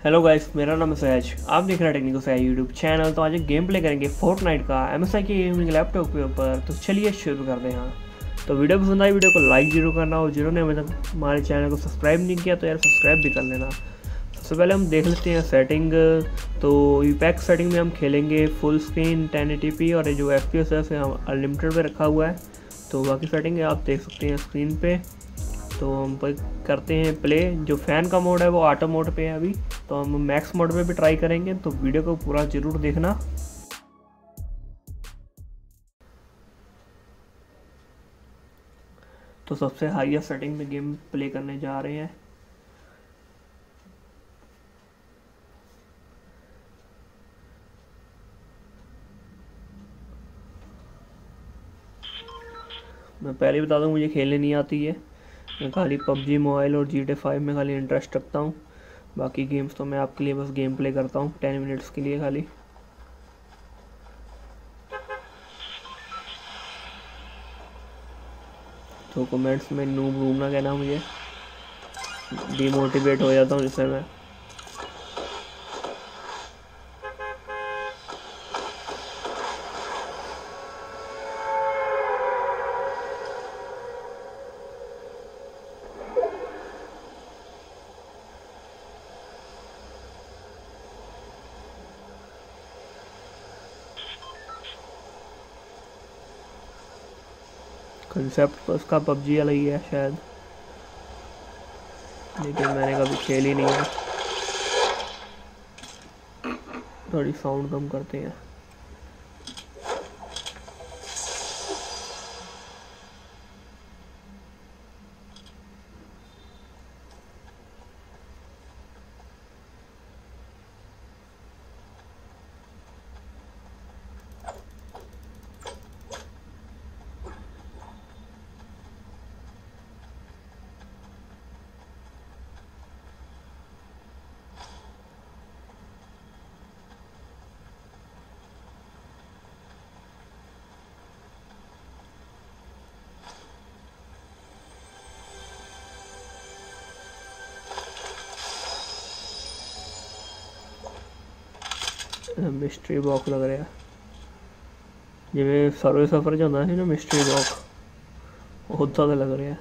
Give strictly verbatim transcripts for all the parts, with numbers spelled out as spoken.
Hello guys, मेरा नाम है सहज। आप देख रहे हैं टेक्निको सहज यूट्यूब चैनल। तो आज एक गेम प्ले करेंगे फोर्टनाइट का एम एस आई के गेमिंग लैपटॉप के ऊपर। तो चलिए शुरू करते हैं। तो वीडियो पसंद आई वीडियो को लाइक जरूर करना, और जिन्होंने अभी तक हमारे चैनल को सब्सक्राइब नहीं किया तो यार सब्सक्राइब भी कर लेना। सबसे पहले हम देख लेते हैं सेटिंग। तो यूपैक्स सेटिंग में हम खेलेंगे full screen ten eighty P, और ये जो एफ पी एस है हम अनलिमिटेड पे रखा हुआ है। तो बाकी सेटिंग आप देख सकते हैं स्क्रीन पे। तो हम करते हैं प्ले। जो फ़ैन का मोड है वो ऑटो मोड पे है अभी, तो हम मैक्स मोड पे भी ट्राई करेंगे। तो वीडियो को पूरा ज़रूर देखना। तो सबसे हाईएस्ट सेटिंग में गेम प्ले करने जा रहे हैं। मैं पहले बता दूं, मुझे खेलने नहीं आती है। मैं खाली पबजी मोबाइल और जी टी फाइव में खाली इंटरेस्ट रखता हूँ। बाकी गेम्स तो मैं आपके लिए बस गेम प्ले करता हूँ टेन मिनट्स के लिए खाली। तो कमेंट्स में नूब रूम ना कहना, मुझे डीमोटिवेट हो जाता हूँ जिससे मैं। कंसेप्ट तो उसका पबजी वाला ही है शायद, लेकिन मैंने कभी खेल ही नहीं है। थोड़ी साउंड कम करते हैं। मिस्ट्री बॉक्स लग रहा है, जिमें सर्वे सफर जो होता है ना, मिस्ट्री बॉक्स बहुत ज़्यादा लग रहा है।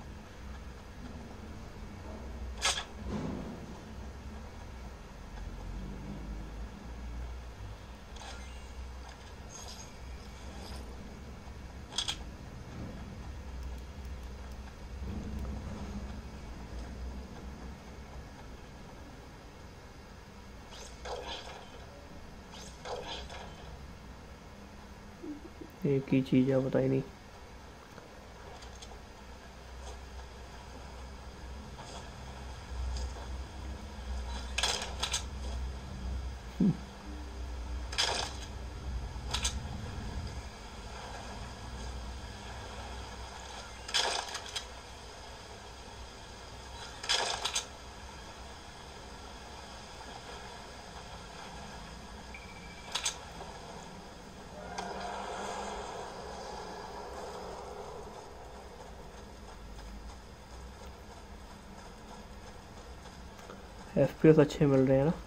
एक ही चीज़ है, पता ही नहीं। एफ पी एस अच्छे मिल रहे हैं ना।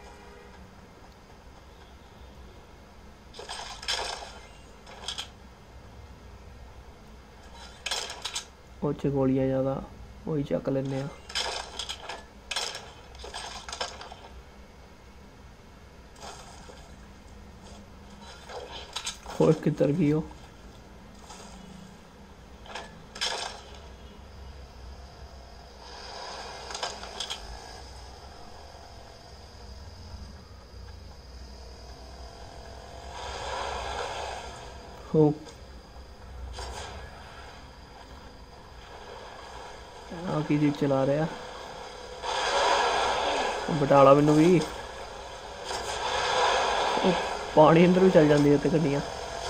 अच्छे गोलियाँ ज़्यादा वही चक लेने हैं। और किधर की हो? हो की जीप चला रहा है बटाला मैनू भी। पानी अंदर भी चल जाती है तो गड्डियाँ,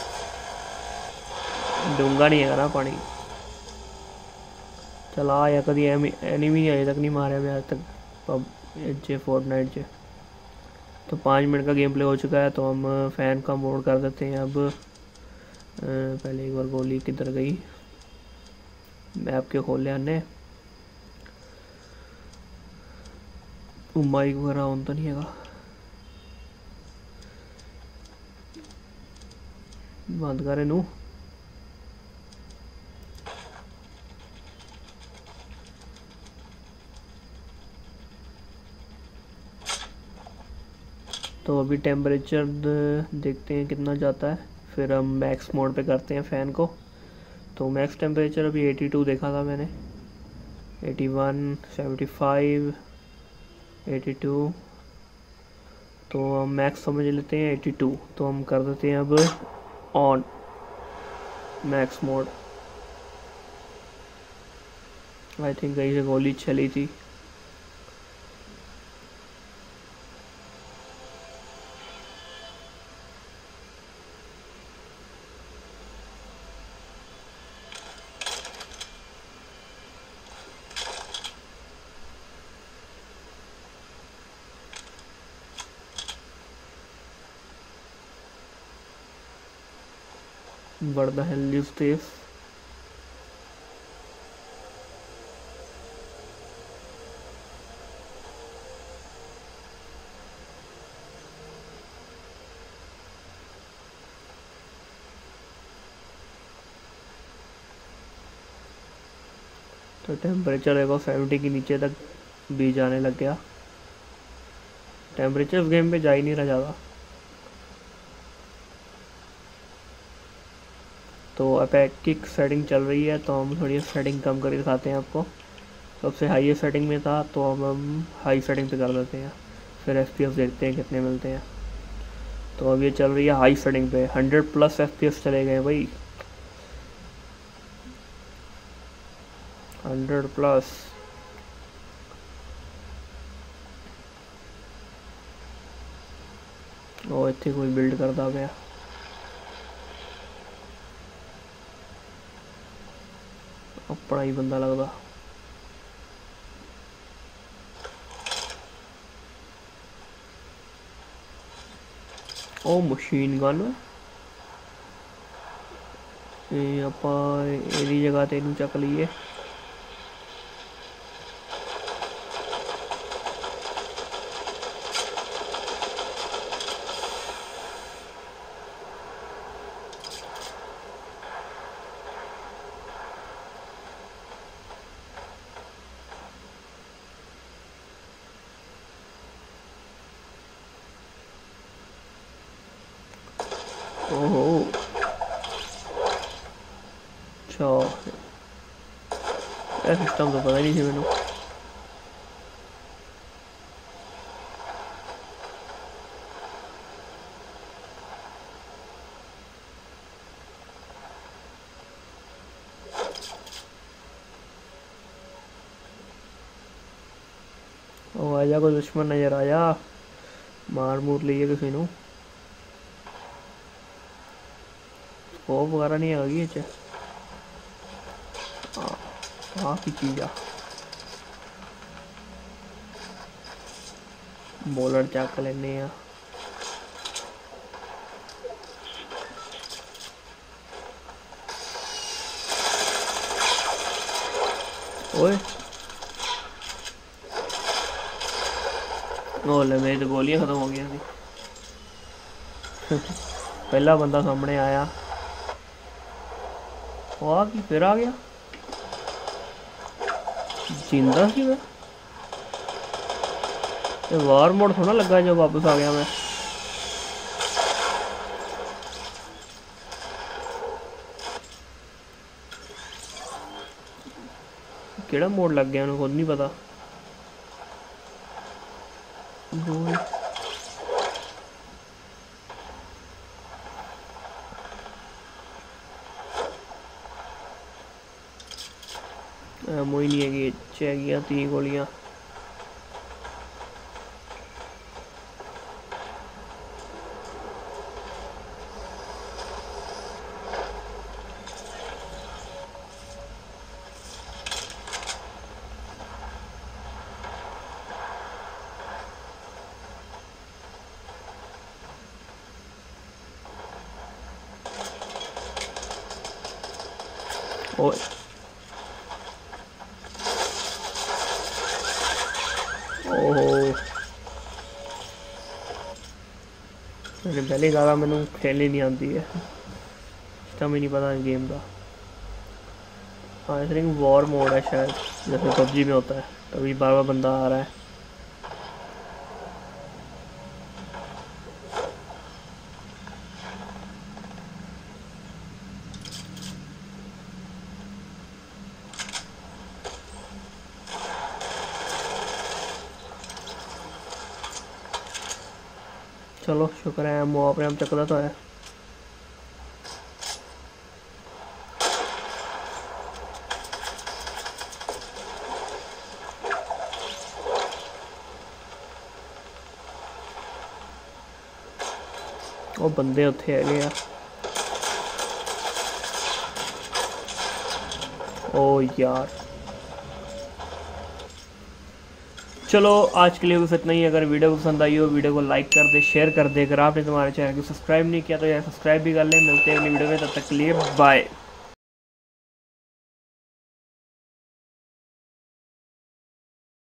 डूंगा नहीं है ना पानी। चला या कभी एनिमी अजे तक नहीं मारे मैं आज तक पब चे फोर्टनाइट चे। तो पाँच मिनट का गेम प्ले हो चुका है, तो हम फ़ैन का मोड कर देते हैं अब। पहले एक बार गोली किधर गई, मैप के खोल ले आने। माइक वगैरह ऑन तो नहीं है, बंद करे नू। तो अभी टेम्परेचर देखते हैं कितना जाता है, फिर हम मैक्स मोड पे करते हैं फ़ैन को। तो मैक्स टेम्परेचर अभी बयासी देखा था मैंने, इक्यासी, पचहत्तर, बयासी। तो हम मैक्स समझ लेते हैं बयासी। तो हम कर देते हैं अब on max mode. I think कहीं से गोली चली थी। What the hell is this? तो टेम्परेचर देखो सेवेंटी के नीचे तक भी जाने लग गया। टेम्परेचर इस गेम पे जा ही नहीं रहा ज़्यादा। तो अपैकिक सेटिंग चल रही है, तो हम थोड़ी सेटिंग कम करके दिखाते हैं आपको। सबसे हाई सेटिंग में था, तो अब हम हाई सेटिंग पे कर देते हैं, फिर एफपीएस देखते हैं कितने मिलते हैं। तो अब ये चल रही है हाई सेटिंग पे, हंड्रेड प्लस एफपीएस चले गए भाई, हंड्रेड प्लस। ओ इतने कोई बिल्ड करता गया। अपना ही बंदा लगता। ओ मशीन गन आप जगह तेन चक लीए। ओहो अच्छा, यह सिस्टम तो पता नहीं थी मैंने। ओ आजा कोई दुश्मन नजर आया, मार मूर लिए किसी नू। स्कोप वगैरह नहीं आ गई च हाँ की चीज़ आ बॉलर चक लेने। ओए ओले मेरी तो गोलियां खत्म हो गई थी। पहला बंदा सामने आया, वो की फिर आ गया जिंदा सी मैं। वार मोड थोड़ा लगा जो वापस आ गया मैं। केड़ा मोड लग गया खुद नहीं पता। मोई नहीं है कि तीन गोलियां। ओए ओहो पहली ज़्यादा मैंने खेलनी नहीं आती है, सिस्टम ही नहीं पता गेम का। हाँ आई थिंक वॉर मोड है शायद, जैसे पबजी में होता है, तभी बार बार बंदा आ रहा है। चलो शुक्र है हम अपने हम चकदा तो है। ਉਹ ਬੰਦੇ ਉੱਥੇ ਹੈਗੇ ਆ। ओ यार चलो आज के लिए बस इतना ही। अगर वीडियो पसंद आई हो वीडियो को लाइक कर दे, शेयर कर दे। अगर आपने तुम्हारे चैनल को सब्सक्राइब नहीं किया तो यार सब्सक्राइब भी कर ले। मिलते हैं अगली वीडियो में, तब तक के लिए बाय।